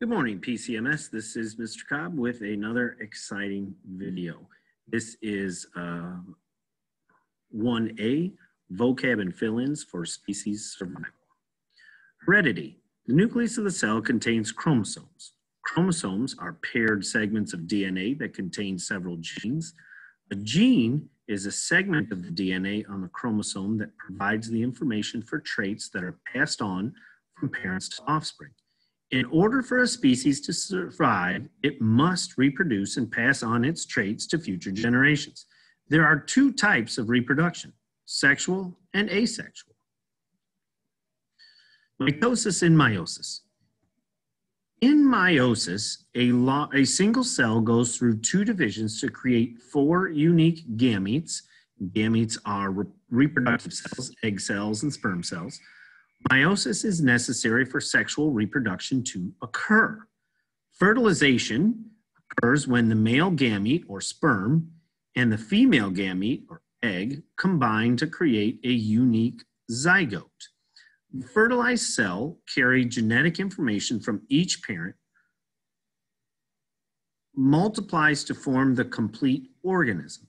Good morning, PCMS. This is Mr. Cobb with another exciting video. This is 1A, vocab and fill-ins for species survival. Heredity. The nucleus of the cell contains chromosomes. Chromosomes are paired segments of DNA that contain several genes. A gene is a segment of the DNA on the chromosome that provides the information for traits that are passed on from parents to offspring. In order for a species to survive, it must reproduce and pass on its traits to future generations. There are two types of reproduction, sexual and asexual. Mitosis and meiosis. In meiosis, a single cell goes through two divisions to create four unique gametes. Gametes are reproductive cells, egg cells, and sperm cells. Meiosis is necessary for sexual reproduction to occur. Fertilization occurs when the male gamete or sperm and the female gamete or egg combine to create a unique zygote. The fertilized cell carries genetic information from each parent, multiplies to form the complete organism.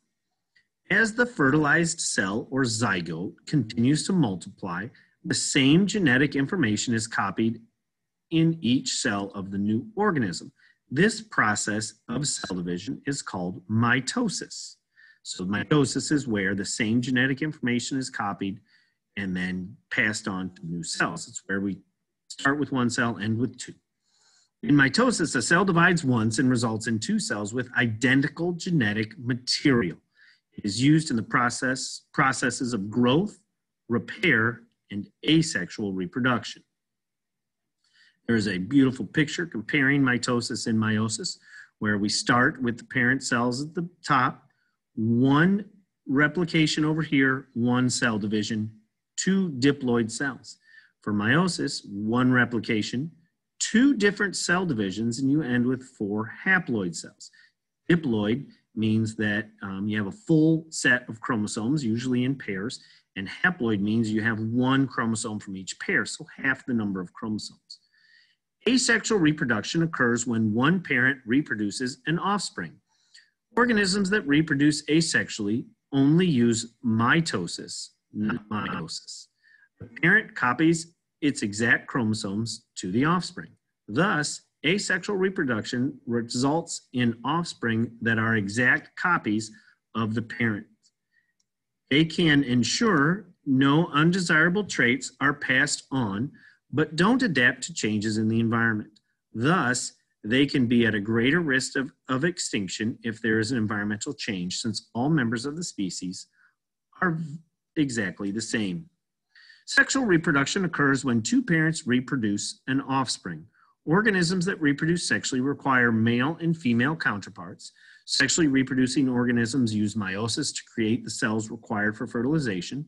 As the fertilized cell or zygote continues to multiply, the same genetic information is copied in each cell of the new organism. This process of cell division is called mitosis. So mitosis is where the same genetic information is copied and then passed on to new cells. It's where we start with one cell, end with two. In mitosis, a cell divides once and results in two cells with identical genetic material. It is used in the processes of growth, repair, and asexual reproduction. There is a beautiful picture comparing mitosis and meiosis, where we start with the parent cells at the top, one replication over here, one cell division, two diploid cells. For meiosis, one replication, two different cell divisions, and you end with four haploid cells. Diploid means that you have a full set of chromosomes, usually in pairs, and haploid means you have one chromosome from each pair, so half the number of chromosomes. Asexual reproduction occurs when one parent reproduces an offspring. Organisms that reproduce asexually only use mitosis, not meiosis. The parent copies its exact chromosomes to the offspring. Thus, asexual reproduction results in offspring that are exact copies of the parent. They can ensure no undesirable traits are passed on, but don't adapt to changes in the environment. Thus, they can be at a greater risk of extinction if there is an environmental change, since all members of the species are exactly the same. Sexual reproduction occurs when two parents reproduce an offspring. Organisms that reproduce sexually require male and female counterparts. Sexually reproducing organisms use meiosis to create the cells required for fertilization.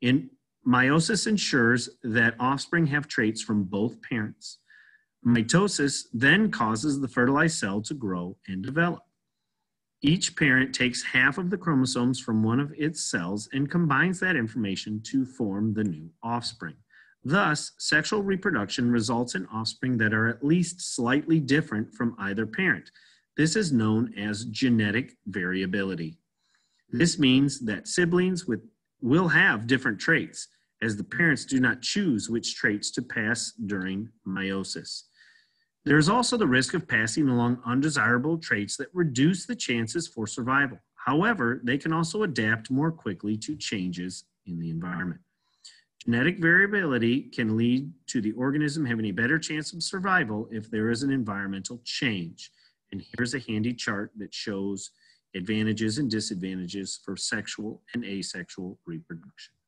Meiosis ensures that offspring have traits from both parents. Mitosis then causes the fertilized cell to grow and develop. Each parent takes half of the chromosomes from one of its cells and combines that information to form the new offspring. Thus, sexual reproduction results in offspring that are at least slightly different from either parent. This is known as genetic variability. This means that siblings will have different traits, as the parents do not choose which traits to pass during meiosis. There is also the risk of passing along undesirable traits that reduce the chances for survival. However, they can also adapt more quickly to changes in the environment. Genetic variability can lead to the organism having a better chance of survival if there is an environmental change. And here's a handy chart that shows advantages and disadvantages for sexual and asexual reproduction.